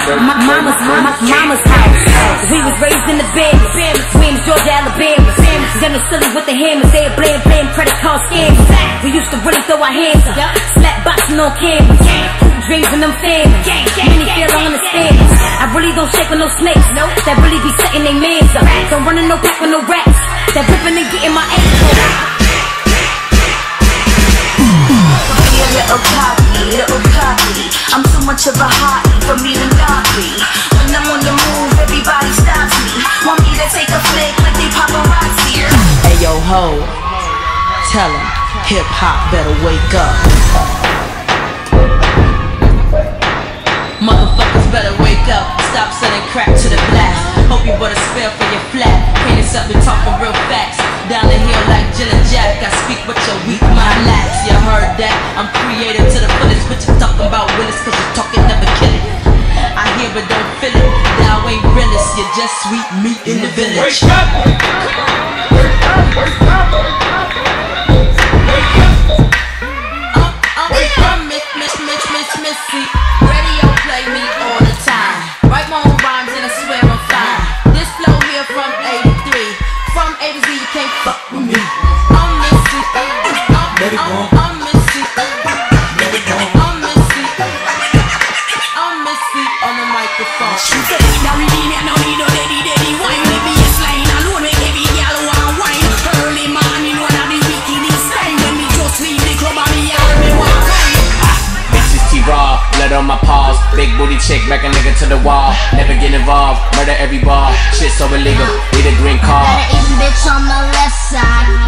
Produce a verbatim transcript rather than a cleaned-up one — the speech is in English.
my mama's, my mama's house. We was raised in the Bama, Williams, Georgia, Alabama. Young and silly with the hammers, they blame, blame credit card scams. We used to really throw our hands up, slap boxing on cameras, hoop dreams and them families. Many feel I understand this. I really don't shake with no snakes, that really be setting they mans up. Don't run in no pack with no rats, that ripping and getting my ankle. Little cocky, little cocky. I'm too much of a hottie for me to not be. When I'm on the move, everybody stops me. Want me to take a flick like they paparazzi. Hey yo ho, tell 'em hip hop better wake up. Motherfuckers better wake up. Stop selling crack to the black. Hope you bought a spare for your flat. Painting something talking real facts. Down the hill like Jill and Jack. I speak what your weak mind lacks. You heard that? I'm creative to the fullest. What you talking about, Willis? Cause you talking never kill it. I hear but don't feel it. Thou ain't realist. You're just sweet meat in the village. Wake up! Wake up! Wake up! Wake up! I'm, I'm, Wake up! I'm Miss, Miss, Miss, Miss, Missy. Radio play me all the time. Write my own rhymes and I swear I'm fine. This flow here from eighty-three. From A to Z, you can't fuck with me. I'm Missy. I'm, I'm, I'm Missy. I'm Missy. I'm Missy on the microphone. Now we need it, now we no daddy, daddy wine. Maybe a slide alone, make every gal want wine. Early morning, one of the wickedest time. When me just leave the club and me all me want wine. This is T-Raw, blood on my paws. Big booty chick, back a nigga to the wall. Never get involved, murder every bar. Shit so illegal, need a green card. Got an Asian bitch on my left side.